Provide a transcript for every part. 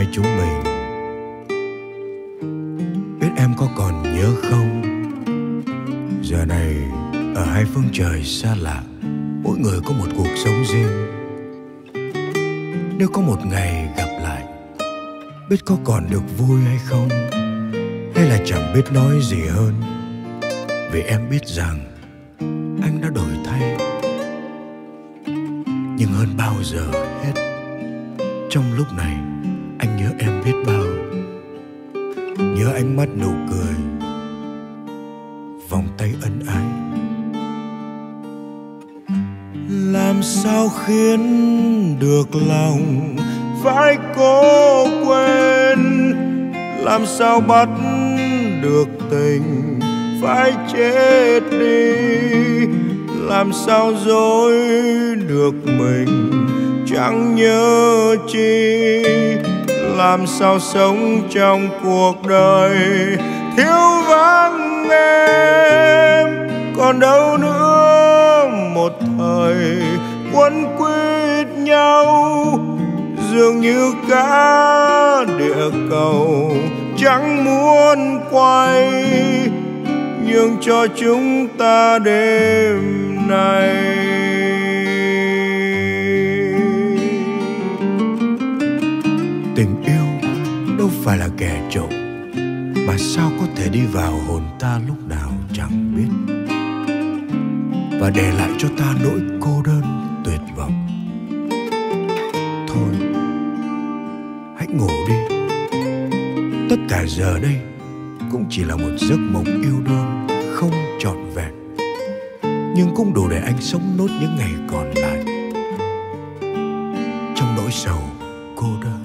chúng mình. Biết em có còn nhớ không? Giờ này ở hai phương trời xa lạ, mỗi người có một cuộc sống riêng. Nếu có một ngày gặp lại, biết có còn được vui hay không, hay là chẳng biết nói gì hơn. Vì em biết rằng anh đã đổi thay. Nhưng hơn bao giờ hết, trong lúc này anh nhớ em biết bao. Nhớ ánh mắt, nụ cười, vòng tay ân ái. Làm sao khiến được lòng phải cố quên, làm sao bắt được tình phải chết đi, làm sao dối được mình chẳng nhớ chi, làm sao sống trong cuộc đời thiếu vắng em. Còn đâu nữa một thời quấn quýt nhau, dường như cả địa cầu chẳng muốn quay, nhường cho chúng ta đêm nay. Tình yêu đâu phải là kẻ trộm, mà sao có thể đi vào hồn ta lúc nào chẳng biết, và để lại cho ta nỗi cô đơn tuyệt vọng. Thôi, hãy ngủ đi. Tất cả giờ đây cũng chỉ là một giấc mộng yêu đương không trọn vẹn, nhưng cũng đủ để anh sống nốt những ngày còn lại trong nỗi sầu cô đơn.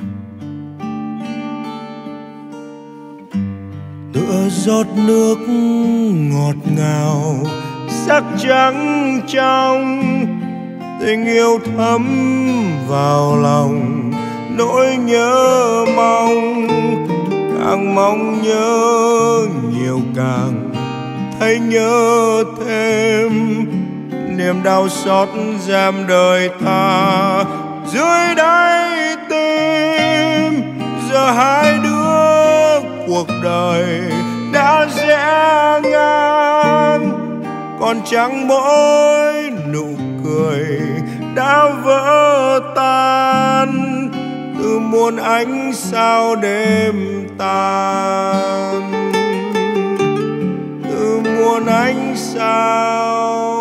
Tựa giọt nước ngọt ngào sắc trắng trong, tình yêu thấm vào lòng nỗi nhớ mong. Càng mong nhớ nhiều càng thấy nhớ thêm, niềm đau xót giam đời ta dưới đáy tim. Giờ hai đứa cuộc đời đã rẽ ngang, còn chẳng mỗi nụ cười đã vỡ tan. Từ muôn ánh sao đêm tan, từ muôn ánh sao